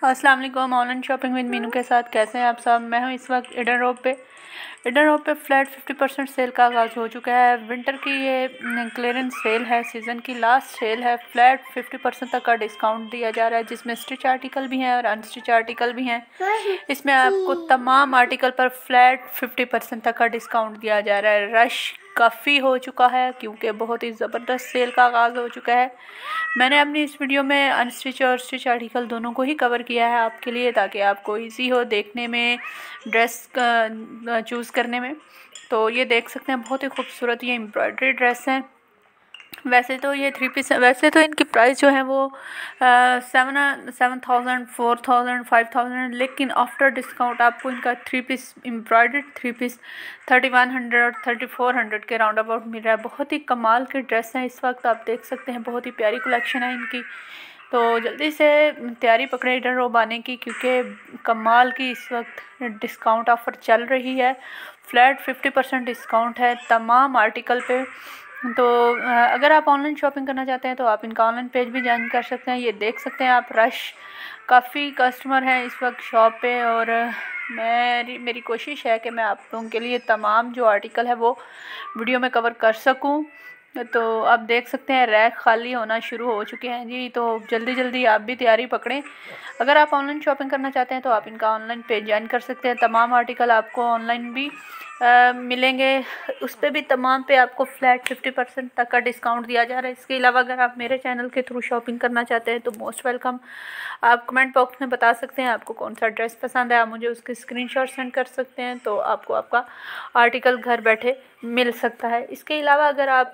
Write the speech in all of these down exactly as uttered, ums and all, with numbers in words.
अस्सलाम वालेकुम। Online shopping with Meenu के साथ कैसे हैं आप सब। मैं हूं इस वक्त ईडन रोड पे ईडन रोड पे फ्लैट फिफ्टी परसेंट सेल का आगाज़ हो चुका है। विंटर की ये क्लियरेंस सेल है, सीज़न की लास्ट सेल है। फ्लैट फिफ्टी परसेंट तक का डिस्काउंट दिया जा रहा है, जिसमें स्टिच आर्टिकल भी हैं और अनस्टिच आर्टिकल भी हैं। इसमें आपको तमाम आर्टिकल पर फ्लैट फिफ्टी परसेंट तक का डिस्काउंट दिया जा रहा है। रश काफ़ी हो चुका है क्योंकि बहुत ही ज़बरदस्त सेल का आगाज़ हो चुका है। मैंने अपनी इस वीडियो में अनस्टिच और स्टिच आर्टिकल दोनों को ही कवर किया है आपके लिए, ताकि आपको इजी हो देखने में, ड्रेस चूज़ करने में। तो ये देख सकते हैं, बहुत ही खूबसूरत ये एम्ब्रॉयडरी ड्रेस है। वैसे तो ये थ्री पीस वैसे तो इनकी प्राइस जो है वो seven seven thousand four thousand five thousand लेकिन आफ्टर डिस्काउंट आपको इनका three piece embroidered three piece thirty one hundred और थर्टी फोर हंड्रेड के राउंड अबाउट मिल रहा है। बहुत ही कमाल की ड्रेस हैं इस वक्त, आप देख सकते हैं। बहुत ही प्यारी कलेक्शन है इनकी। तो जल्दी से तैयारी पकड़े ईडन रोड आने की, क्योंकि कमाल की इस वक्त डिस्काउंट ऑफ़र चल रही है। फ्लैट फिफ्टी परसेंट डिस्काउंट है तमाम आर्टिकल पे। तो अगर आप ऑनलाइन शॉपिंग करना चाहते हैं तो आप इनका ऑनलाइन पेज भी ज्वाइन कर सकते हैं। ये देख सकते हैं आप, रश काफ़ी कस्टमर हैं इस वक्त शॉप पे, और मेरी मेरी कोशिश है कि मैं आप लोगों के लिए तमाम जो आर्टिकल है वो वीडियो में कवर कर सकूं। तो आप देख सकते हैं रैक खाली होना शुरू हो चुके हैं जी। तो जल्दी जल्दी आप भी तैयारी पकड़ें। अगर आप ऑनलाइन शॉपिंग करना चाहते हैं तो आप इनका ऑनलाइन पेज ज्वाइन कर सकते हैं। तमाम आर्टिकल आपको ऑनलाइन भी आ, मिलेंगे, उस पर भी तमाम पे आपको फ्लैट फिफ्टी परसेंट तक का डिस्काउंट दिया जा रहा है। इसके अलावा अगर आप मेरे चैनल के थ्रू शॉपिंग करना चाहते हैं तो मोस्ट वेलकम। आप कमेंट बॉक्स में बता सकते हैं आपको कौन सा ड्रेस पसंद है, आप मुझे उसके स्क्रीनशॉट सेंड कर सकते हैं, तो आपको आपका आर्टिकल घर बैठे मिल सकता है। इसके अलावा अगर आप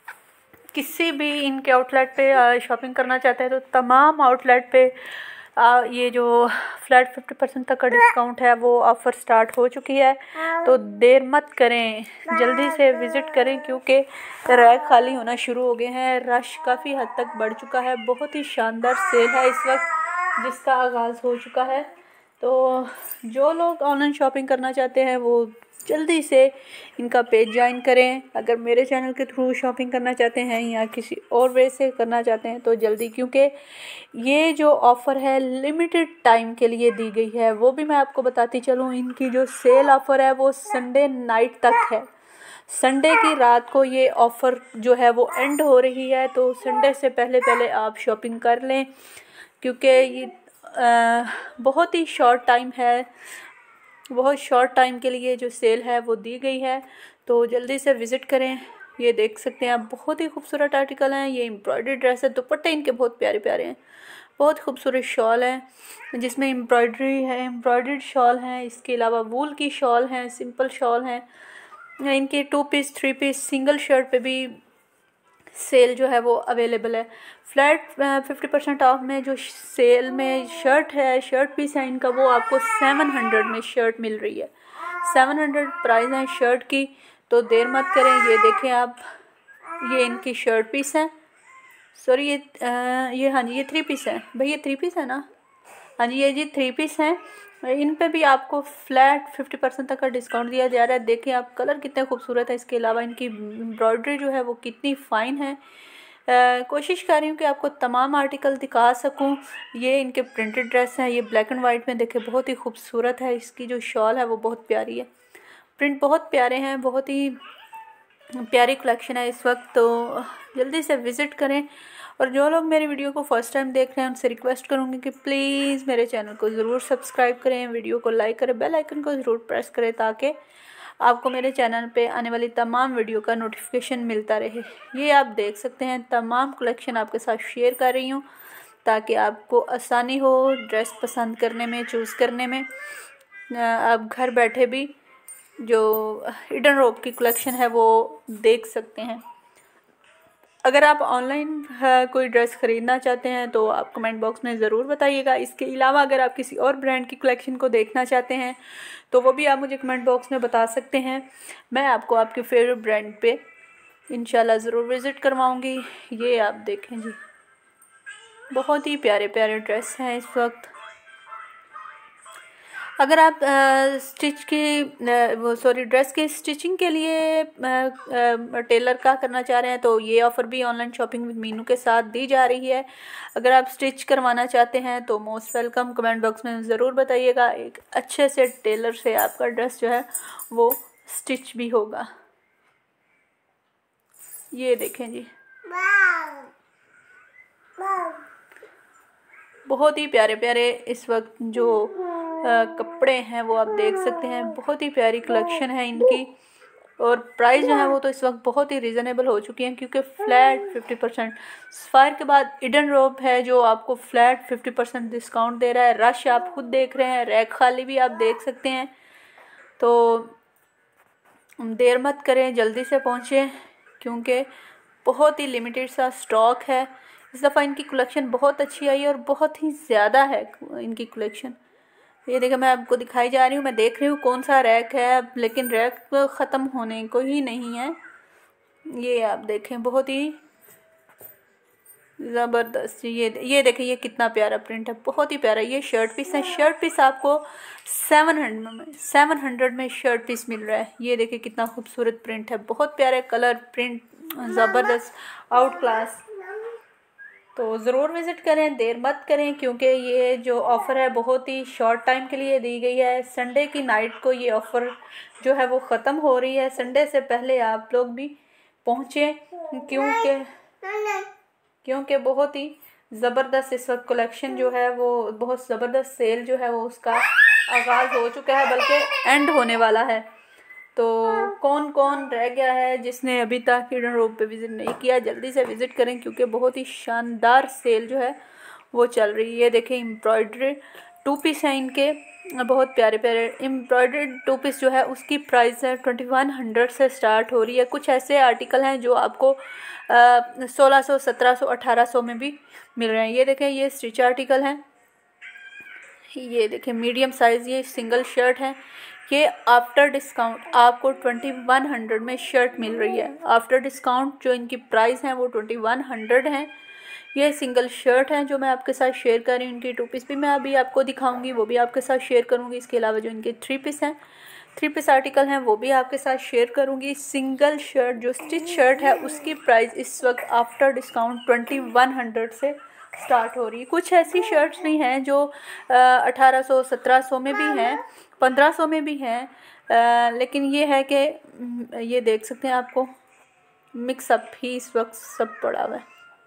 किसी भी इनके आउटलेट पे शॉपिंग करना चाहते हैं तो तमाम आउटलेट पे आ, ये जो फ्लैट फिफ्टी परसेंट तक का डिस्काउंट है वो ऑफ़र स्टार्ट हो चुकी है। तो देर मत करें, जल्दी से विज़िट करें, क्योंकि रैक खाली होना शुरू हो गए हैं। रश काफ़ी हद तक बढ़ चुका है। बहुत ही शानदार सेल है इस वक्त जिसका आगाज़ हो चुका है। तो जो लोग ऑनलाइन शॉपिंग करना चाहते हैं वो जल्दी से इनका पेज ज्वाइन करें। अगर मेरे चैनल के थ्रू शॉपिंग करना चाहते हैं या किसी और वे से करना चाहते हैं तो जल्दी, क्योंकि ये जो ऑफ़र है लिमिटेड टाइम के लिए दी गई है। वो भी मैं आपको बताती चलूँ, इनकी जो सेल ऑफ़र है वो संडे नाइट तक है। संडे की रात को ये ऑफ़र जो है वो एंड हो रही है। तो संडे से पहले पहले आप शॉपिंग कर लें, क्योंकि ये आ, बहुत ही शॉर्ट टाइम है, बहुत शॉर्ट टाइम के लिए जो सेल है वो दी गई है। तो जल्दी से विज़िट करें। ये देख सकते हैं आप, बहुत ही खूबसूरत आर्टिकल हैं। ये एम्ब्रॉयडरी ड्रेस है, दुपट्टे इनके बहुत प्यारे प्यारे हैं। बहुत खूबसूरत शॉल है जिसमें एम्ब्रॉयडरी है, एम्ब्रॉयडर्ड शॉल हैं। इसके अलावा वूल की शॉल हैं, सिंपल शॉल हैं। इनके two piece three piece single shirt पे भी सेल जो है वो अवेलेबल है। फ्लैट फिफ्टी परसेंट ऑफ में जो सेल में शर्ट है, शर्ट पीस है इनका, वो आपको सेवन हंड्रेड में शर्ट मिल रही है। सेवन हंड्रेड प्राइस है शर्ट की। तो देर मत करें। ये देखें आप, ये इनकी शर्ट पीस है। सॉरी ये आ, ये हाँ जी ये थ्री पीस है भाई, ये थ्री पीस है ना। हाँ जी ये जी थ्री पीस हैं। इन पे भी आपको फ्लैट फिफ्टी परसेंट तक का डिस्काउंट दिया जा रहा है। देखिए आप, कलर कितने खूबसूरत है। इसके अलावा इनकी एम्ब्रॉयडरी जो है वो कितनी फ़ाइन है। आ, कोशिश कर रही हूँ कि आपको तमाम आर्टिकल दिखा सकूँ। ये इनके प्रिंटेड ड्रेस हैं, ये ब्लैक एंड वाइट में देखे बहुत ही खूबसूरत है। इसकी जो शॉल है वो बहुत प्यारी है, प्रिंट बहुत प्यारे हैं, बहुत ही प्यारी कलेक्शन है इस वक्त। तो जल्दी से विज़िट करें। और जो लोग मेरी वीडियो को फर्स्ट टाइम देख रहे हैं उनसे रिक्वेस्ट करूँगी कि प्लीज़ मेरे चैनल को ज़रूर सब्सक्राइब करें, वीडियो को लाइक करें, बेल आइकन को ज़रूर प्रेस करें, ताकि आपको मेरे चैनल पे आने वाली तमाम वीडियो का नोटिफिकेशन मिलता रहे। ये आप देख सकते हैं, तमाम कलेक्शन आपके साथ शेयर कर रही हूँ ताकि आपको आसानी हो ड्रेस पसंद करने में, चूज़ करने में। आप घर बैठे भी जो ईडन रोड की कलेक्शन है वो देख सकते हैं। अगर आप ऑनलाइन कोई ड्रेस ख़रीदना चाहते हैं तो आप कमेंट बॉक्स में ज़रूर बताइएगा। इसके अलावा अगर आप किसी और ब्रांड की कलेक्शन को देखना चाहते हैं तो वो भी आप मुझे कमेंट बॉक्स में बता सकते हैं। मैं आपको आपके फेवरेट ब्रांड पे इंशाल्लाह ज़रूर विज़िट करवाऊँगी। ये आप देखें जी, बहुत ही प्यारे प्यारे ड्रेस हैं इस वक्त। अगर आप स्टिच की वो सॉरी ड्रेस की स्टिचिंग के लिए टेलर का करना चाह रहे हैं तो ये ऑफ़र भी ऑनलाइन शॉपिंग विद मीनू के साथ दी जा रही है। अगर आप स्टिच करवाना चाहते हैं तो मोस्ट वेलकम, कमेंट बॉक्स में ज़रूर बताइएगा। एक अच्छे से टेलर से आपका ड्रेस जो है वो स्टिच भी होगा। ये देखें जी, बहुत ही प्यारे प्यारे इस वक्त जो आ, कपड़े हैं वो आप देख सकते हैं। बहुत ही प्यारी कलेक्शन है इनकी और प्राइस जो है वो तो इस वक्त बहुत ही रीज़नेबल हो चुकी हैं क्योंकि फ्लैट फिफ्टी परसेंट सफ़ायर के बाद इडन रोब है जो आपको फ्लैट फिफ्टी परसेंट डिस्काउंट दे रहा है। रश आप खुद देख रहे हैं, रैक खाली भी आप देख सकते हैं। तो देर मत करें, जल्दी से पहुँचें क्योंकि बहुत ही लिमिटेड सा स्टॉक है। इस दफ़ा इनकी कलेक्शन बहुत अच्छी आई है और बहुत ही ज़्यादा है इनकी कलेक्शन। ये देखिए, मैं आपको दिखाई जा रही हूँ, मैं देख रही हूँ कौन सा रैक है, लेकिन रैक ख़त्म होने को ही नहीं है। ये आप देखें, बहुत ही ज़बरदस्त। ये ये देखें, ये कितना प्यारा प्रिंट है, बहुत ही प्यारा। ये शर्ट पीस है, शर्ट पीस आपको सेवन हंड्रेड में सेवन हंड्रेड में शर्ट पीस मिल रहा है। ये देखें कितना खूबसूरत प्रिंट है, बहुत प्यारे कलर प्रिंट, ज़बरदस्त, आउट क्लास। तो ज़रूर विज़िट करें, देर मत करें क्योंकि ये जो ऑफ़र है बहुत ही शॉर्ट टाइम के लिए दी गई है। संडे की नाइट को ये ऑफ़र जो है वो ख़त्म हो रही है। संडे से पहले आप लोग भी पहुँचें क्योंकि क्योंकि बहुत ही ज़बरदस्त इस वक्त कलेक्शन जो है वो बहुत ज़बरदस्त सेल जो है वो उसका आगाज़ हो चुका है, बल्कि एंड होने वाला है। तो कौन कौन रह गया है जिसने अभी तक इडन रोब पे विज़िट नहीं किया, जल्दी से विज़िट करें क्योंकि बहुत ही शानदार सेल जो है वो चल रही है। ये देखें, एम्ब्रॉयडरी टू पीस हैं इनके, बहुत प्यारे प्यारे एम्ब्रॉयडरी टू पीस जो है उसकी प्राइस है ट्वेंटी वन हंड्रेड से स्टार्ट हो रही है। कुछ ऐसे आर्टिकल हैं जो आपको सोलह सौ सत्रह सौ अठारह सौ में भी मिल रहे हैं। ये देखें, ये स्टिच आर्टिकल हैं। ये देखें, मीडियम साइज़ ये सिंगल शर्ट है। ये आफ्टर डिस्काउंट आपको ट्वेंटी वन हंड्रेड में शर्ट मिल रही है। आफ्टर डिस्काउंट जो इनकी प्राइस हैं वो ट्वेंटी वन हंड्रेड हैं। ये सिंगल शर्ट हैं जो मैं आपके साथ शेयर कर रही हूँ। इनकी टू पीस भी मैं अभी आपको दिखाऊंगी, वो भी आपके साथ शेयर करूँगी। इसके अलावा जो इनके थ्री पीस हैं, थ्री पीस आर्टिकल हैं, वो भी आपके साथ शेयर करूँगी। सिंगल शर्ट जो स्टिच शर्ट है उसकी प्राइस इस वक्त after discount twenty one hundred से स्टार्ट हो रही है। कुछ ऐसी शर्ट्स भी हैं जो अठारह सौ सत्रह सौ में भी हैं, पंद्रह सौ में भी हैं, लेकिन ये है कि ये देख सकते हैं आपको मिक्सअप ही इस वक्त सब पड़ा हुआ है।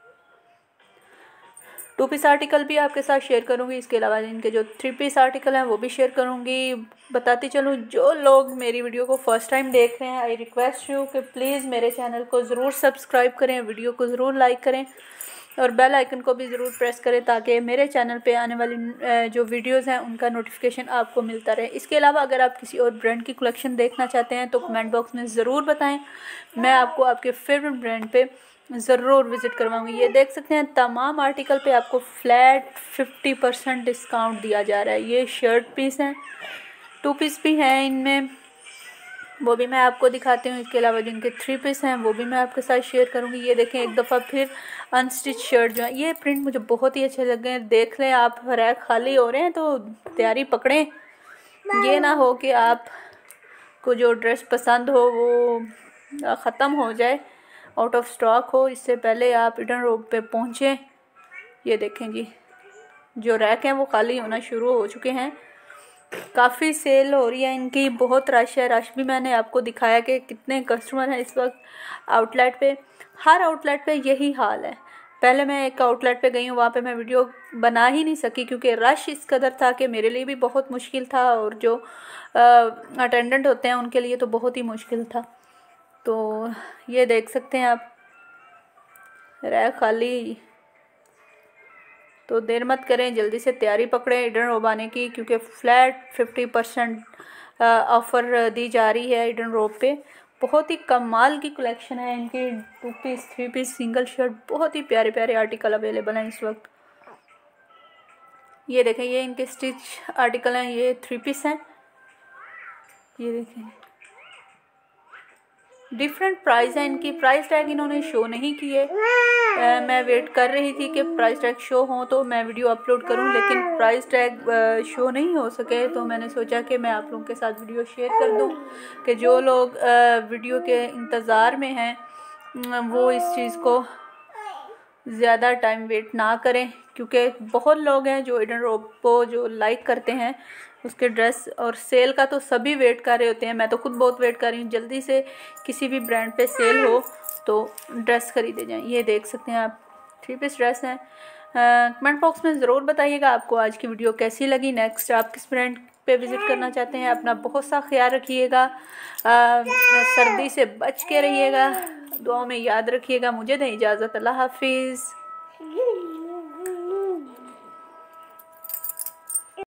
टू पीस आर्टिकल भी आपके साथ शेयर करूंगी। इसके अलावा इनके जो थ्री पीस आर्टिकल हैं वो भी शेयर करूंगी। बताती चलूँ, जो लोग मेरी वीडियो को फर्स्ट टाइम देख रहे हैं, आई रिक्वेस्ट यू कि प्लीज़ मेरे चैनल को ज़रूर सब्सक्राइब करें, वीडियो को ज़रूर लाइक करें और बेल आइकन को भी ज़रूर प्रेस करें ताकि मेरे चैनल पे आने वाली जो वीडियोस हैं उनका नोटिफिकेशन आपको मिलता रहे। इसके अलावा अगर आप किसी और ब्रांड की कलेक्शन देखना चाहते हैं तो कमेंट बॉक्स में ज़रूर बताएं, मैं आपको आपके फेवरेट ब्रांड पे ज़रूर विज़िट करवाऊंगी। ये देख सकते हैं, तमाम आर्टिकल पे आपको फ्लैट फिफ्टी परसेंट डिस्काउंट दिया जा रहा है। ये शर्ट पीस हैं, टू पीस भी हैं इनमें, वो भी मैं आपको दिखाती हूँ। इसके अलावा जो इनके थ्री पीस हैं वो भी मैं आपके साथ शेयर करूँगी। ये देखें, एक दफ़ा फिर अनस्टिच शर्ट जो है, ये प्रिंट मुझे बहुत ही अच्छे लग गए हैं। देख लें, आप रैक खाली हो रहे हैं तो तैयारी पकड़ें। ये ना हो कि आप को जो ड्रेस पसंद हो वो ख़त्म हो जाए, आउट ऑफ स्टॉक हो, इससे पहले आप इडन रोड पे पहुँचें। ये देखें जी, जो रैक हैं वो खाली होना शुरू हो चुके हैं। काफ़ी सेल हो रही है इनकी, बहुत रश है। रश भी मैंने आपको दिखाया कि कितने कस्टमर हैं इस वक्त आउटलेट पे। हर आउटलेट पे यही हाल है। पहले मैं एक आउटलेट पे गई हूँ, वहाँ पे मैं वीडियो बना ही नहीं सकी क्योंकि रश इस कदर था कि मेरे लिए भी बहुत मुश्किल था और जो अटेंडेंट होते हैं उनके लिए तो बहुत ही मुश्किल था। तो ये देख सकते हैं आप, रैक खाली। तो देर मत करें, जल्दी से तैयारी पकड़ें इडन रोब आने की क्योंकि फ्लैट फिफ्टी परसेंट ऑफ़र दी जा रही है इडन रोब पे। बहुत ही कमाल की कलेक्शन है इनकी, two piece, three piece, single shirt, बहुत ही प्यारे प्यारे आर्टिकल अवेलेबल हैं इस वक्त। ये देखें, ये इनके स्टिच आर्टिकल हैं, ये थ्री पीस हैं। ये देखें, डिफरेंट प्राइस है इनकी। प्राइस टैग इन्होंने शो नहीं किए। आ, मैं वेट कर रही थी कि प्राइस टैग शो हो तो मैं वीडियो अपलोड करूं, लेकिन प्राइस टैग शो नहीं हो सके, तो मैंने सोचा कि मैं आप लोगों के साथ वीडियो शेयर कर दूं कि जो लोग आ, वीडियो के इंतज़ार में हैं वो इस चीज़ को ज़्यादा टाइम वेट ना करें, क्योंकि बहुत लोग हैं जो ईडन रोब को जो लाइक करते हैं उसके ड्रेस और सेल का, तो सभी वेट कर रहे होते हैं। मैं तो खुद बहुत वेट कर रही हूँ जल्दी से किसी भी ब्रांड पे सेल हो तो ड्रेस खरीदे जाएं। ये देख सकते हैं आप, थ्री पीस ड्रेस हैं। कमेंट बॉक्स में ज़रूर बताइएगा आपको आज की वीडियो कैसी लगी। नेक्स्ट आप किस ब्रांड पे विज़िट करना चाहते हैं। अपना बहुत सा ख्याल रखिएगा, सर्दी से बच के रहिएगा, दुआओं में याद रखिएगा। मुझे दें इजाज़त, अल्लाह हाफिज़।